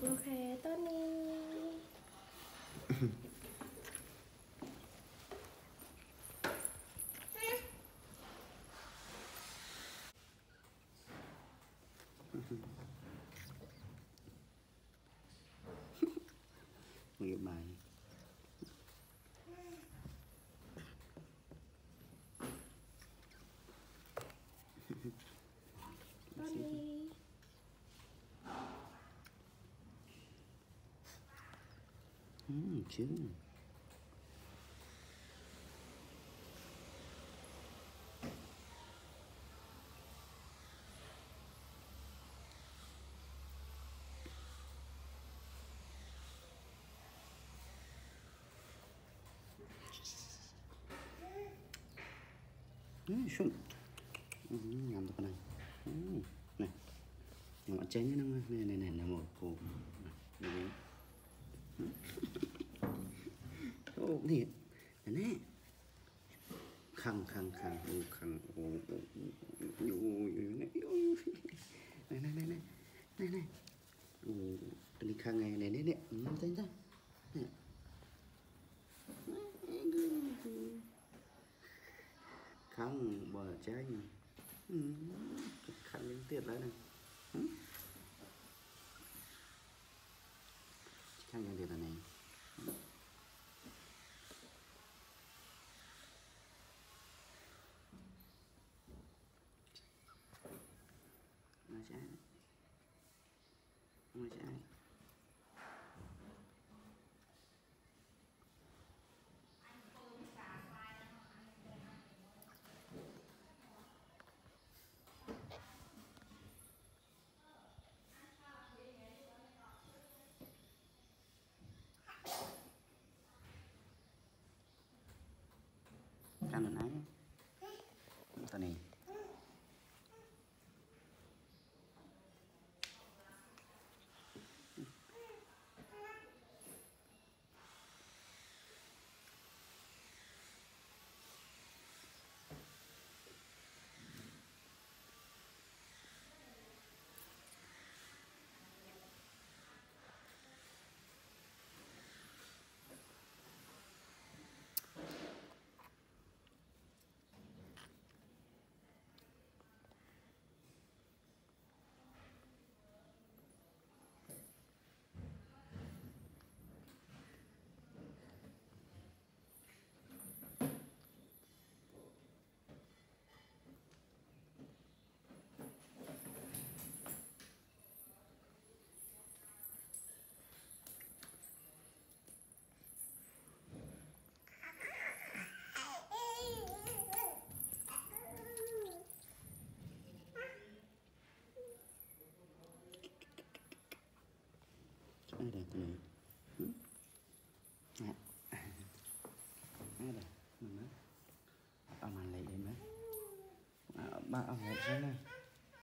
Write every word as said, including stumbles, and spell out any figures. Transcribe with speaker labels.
Speaker 1: Ok, Tony.
Speaker 2: Nghiệp bài
Speaker 1: Tony.
Speaker 2: ừ, trứng ừ, xuống ừ, làm được cái này ừ, này nhưng mà tránh cái nó này này này là một củ này ô thiệt nè khăng khăng khăng ừ, khăng ô ô này này này này này này ừ, cái khăng này này này này ừ, tránh ra nè không bỏ trái ừ, khăn liên tiệt lại này ừ. Khăn liên tiệt là này nó trái nó trái khăn là nấy tao này đây đây tao này ừ. À. Đây đây mình nói ông ăn lấy em đấy ba ông lấy xem này